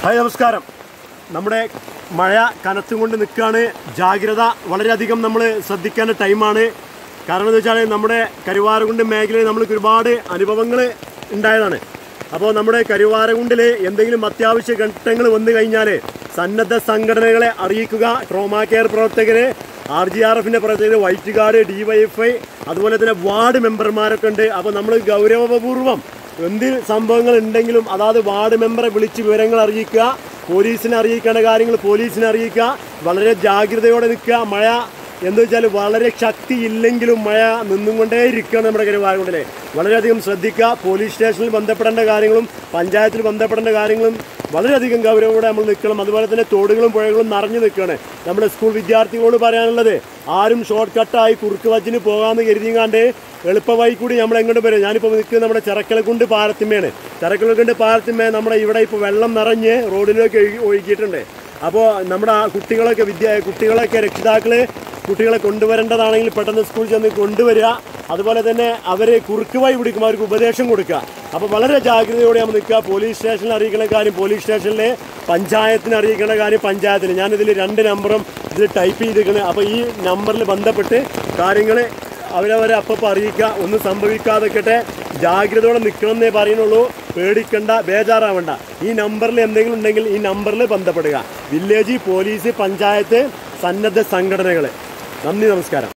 Hi നമസ്കാരം. നമ്മുടെ മഴ കനത്തുകൊണ്ട് നിൽക്കുകയാണ്. ജാഗ്രത വളരെയധികം നമ്മൾ ശ്രദ്ധിക്കേണ്ട ടൈമാണ്. കാരണം എന്താ വെച്ചാൽ നമ്മുടെ കരുവാരകുണ്ട് മേഖലയിൽ നമ്മൾക്ക് ഒരുപാട് അനുഭവങ്ങൾ ഉണ്ടായതാണ്. അപ്പോൾ നമ്മുടെ കരുവാരകുണ്ടിൽ എന്തെങ്കിലും അത്യാവശ്യ ഘട്ടങ്ങൾ വന്നു കഴിഞ്ഞാൽ സന്നദ്ധ സംഘടനകളെ അറിയിക്കുക. ട്രോമാ കെയർ പ്രവർത്തകർ, RGRFിൻ്റെ പ്രവർത്തകർ, വൈറ്റ് ഗാർഡ്, DYFI, അതുപോലെ തന്നെ വാർഡ് മെമ്പർമാരൊക്കെ ഉണ്ട്. അപ്പോൾ നമ്മൾ ഗൗരവപൂർവ്വം എന്ത് സംഭവങ്ങൾ ഉണ്ടെങ്കിലും അതായത് വാർഡ് മെമ്പറെ വിളിച്ച് വിവരങ്ങൾ അറിയിക്കുക. പോലീസിനെ അറിയിക്കേണ്ട കാര്യങ്ങൾ പോലീസിനെ അറിയിക്കുക. വളരെ ജാഗ്രതയോടെ നിൽക്കുക. മഴ എന്താ വെച്ചാൽ വളരെ ശക്തി ഇല്ലെങ്കിലും മഴ നിന്നും കൊണ്ടേ ഇരിക്കുകയാണ് നമ്മുടെ കരുവാരകുണ്ടിലെ. വളരെയധികം ശ്രദ്ധിക്കുക. പോലീസ് സ്റ്റേഷനിൽ ബന്ധപ്പെടേണ്ട കാര്യങ്ങളും പഞ്ചായത്തിൽ ബന്ധപ്പെടേണ്ട കാര്യങ്ങളും വളരെയധികം ഗൗരവത്തോടെ നമ്മൾ നിൽക്കണം. അതുപോലെ തന്നെ തോടുകളും പുഴകളും നിറഞ്ഞു നിൽക്കുകയാണ്. നമ്മുടെ സ്കൂൾ വിദ്യാർത്ഥികളോട് പറയാനുള്ളത്, ആരും ഷോർട്ട് കട്ടായി കുറുക്ക് വച്ചിന് പോകാമെന്ന് കരുതിങ്ങാണ്ട് എളുപ്പമായി കൂടി നമ്മൾ എങ്ങോട്ട് വരും. ഞാനിപ്പോൾ നിൽക്കുന്നത് നമ്മുടെ ചിറക്കലക്കുണ്ട് പാലത്തിന്മേയാണ്. ചിറക്കലക്കുണ്ട് പാലത്തിന്മേ നമ്മുടെ ഇവിടെ ഇപ്പോൾ വെള്ളം നിറഞ്ഞ് റോഡിലേക്ക് ഒഴുകിയിട്ടുണ്ട്. അപ്പോൾ നമ്മുടെ ആ കുട്ടികളൊക്കെ രക്ഷിതാക്കൾ കുട്ടികളെ കൊണ്ടുവരേണ്ടതാണെങ്കിൽ പെട്ടെന്ന് സ്കൂളിൽ ചെന്ന് കൊണ്ടുവരിക. അതുപോലെ തന്നെ അവർ കുറുക്ക് വഴി പിടിക്കുമ്പോൾ അവർക്ക് ഉപദേശം കൊടുക്കുക. അപ്പോൾ വളരെ ജാഗ്രതയോടെ നമ്മൾ നിൽക്കുക. പോലീസ് സ്റ്റേഷനിൽ അറിയിക്കേണ്ട കാര്യം പോലീസ് സ്റ്റേഷനിലെ, പഞ്ചായത്തിന് അറിയിക്കേണ്ട കാര്യം പഞ്ചായത്തിന്. ഞാനിതിൽ 2 നമ്പറും ഇതിൽ ടൈപ്പ് ചെയ്തിരിക്കുന്നത്. അപ്പോൾ ഈ നമ്പറിൽ ബന്ധപ്പെട്ട് കാര്യങ്ങൾ അവരവരെ അപ്പം അറിയിക്കുക. ഒന്നും സംഭവിക്കാതെക്കട്ടെ. ജാഗ്രതയോടെ നിൽക്കണമെന്നേ പറയുന്നുള്ളൂ. പേടിക്കണ്ട, ബേജാറാവണ്ട. ഈ നമ്പറിൽ എന്തെങ്കിലും ഉണ്ടെങ്കിൽ ഈ നമ്പറിൽ ബന്ധപ്പെടുക. വില്ലേജ്, പോലീസ്, പഞ്ചായത്ത്, സന്നദ്ധ സംഘടനകൾ. നന്ദി, നമസ്കാരം.